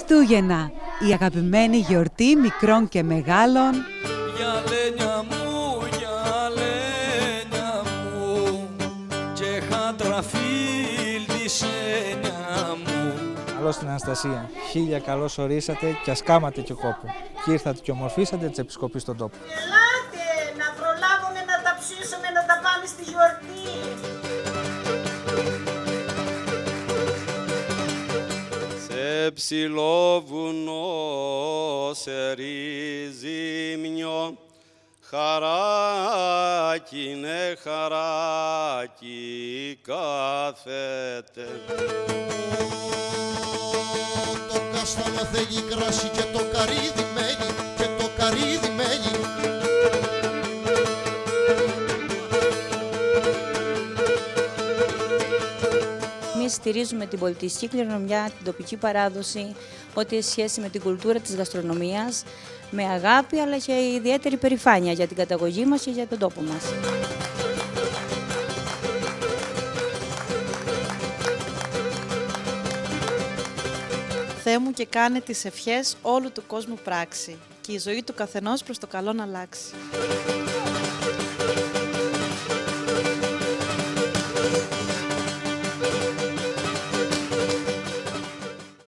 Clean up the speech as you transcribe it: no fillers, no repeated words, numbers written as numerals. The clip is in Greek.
Χριστούγεννα, η αγαπημένη γιορτή μικρών και μεγάλων. Για λένια μου, και χατραφίλ της έννοια μου. Καλώς την Αναστασία, χίλια καλώς ορίσατε κι ας κάματε και κόπο. Κι ήρθατε κι ομορφήσατε της επισκοπής στον τόπο. Ελάτε να προλάβουμε να τα ψήσουμε, να τα πάμε στη γιορτή. Σε ψηλό βουνό σε ρίζιμιο, χαράκι, ναι χαράκι κάθεται. Το κάστανο θέλει κράσι και το καρύδι μένει, και το καρύδι μένει. Εμείς στηρίζουμε την πολιτιστική κληρονομιά, την τοπική παράδοση, ό,τι έχει σχέση με την κουλτούρα της γαστρονομίας, με αγάπη αλλά και ιδιαίτερη περηφάνεια για την καταγωγή μας και για τον τόπο μας. Θεέ μου και κάνε τις ευχές όλου του κόσμου πράξη και η ζωή του καθενός προς το καλό να αλλάξει.